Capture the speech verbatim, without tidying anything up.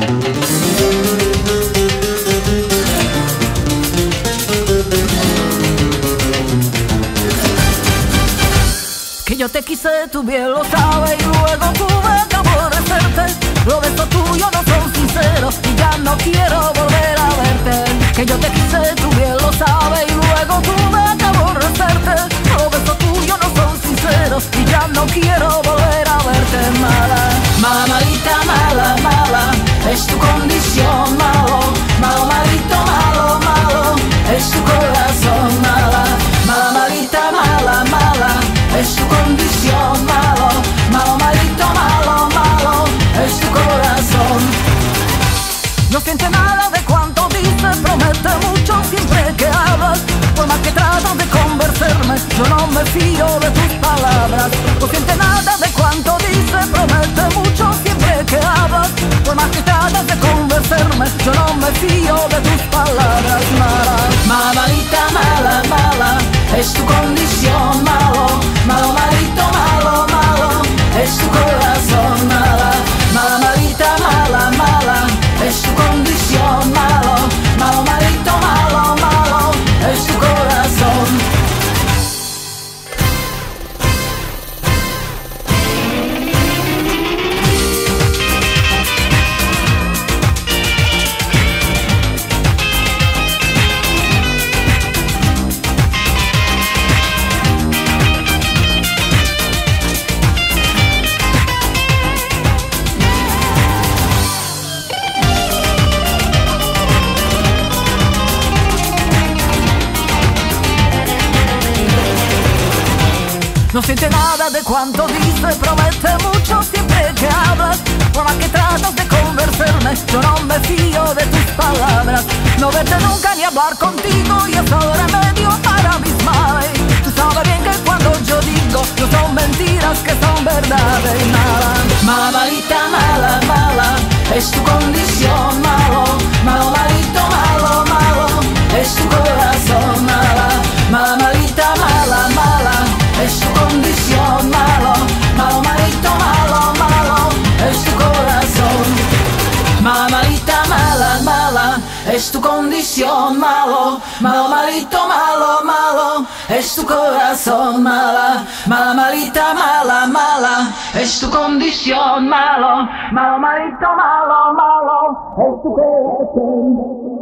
Que yo te quise, tú bien lo sabes, y luego tuve que aborrecerte. Los besos tuyos no son sinceros y ya no quiero volver a verte. Que yo te quise, tú bien lo sabes, y luego tuve que aborrecerte. Los besos tuyos no son sinceros y ya no quiero volver a verte. Mala, mala, malita, mala, mala, es tu condición, malo, malo, malito, malo, malo, es tu corazón, mala, mala, malita, mala, mala, es tu condición, malo, malo, malito, malo, malo, es tu corazón. No siente nada de cuanto dices, promete mucho siempre que hablas. Por más que tratas de convencerme, yo no me fío de tus palabras. No siente nada de cuanto dices, promete mucho siempre que hablas. Por más que tratas de convencerme, yo no me fío de tus palabras. Mala, mala, malita, mala, mala, es tu condición, malo, malo, malito, malo, malo, es tu corazón, mala, mala, malita, mala, mala, es tu condición, malo, malo, malito, malo, malo, es tu corazón. No siente nada de cuanto dice, promete mucho siempre que hablas. Por más que tratas de convencerme, yo no me fío de tus palabras. No verte nunca ni hablar contigo y es el remedio para mis males. Tú sabes bien que cuando yo digo, no son mentiras que son verdades. Mala, mala, malita, mala, mala, es tu condición, malo, malo, malito, malo, malo, es tu corazón, mala, mala, malita, mala, mala, es tu condición, malo, malo, malito, malo, malo, es tu corazón. Mala, malita, mala, mala, es tu condición, malo, malo, malito, malo, malo, es tu corazón, mala, mala, malita, mala, mala, es tu condición, malo, malo, malito, malo, malo, es tu corazón.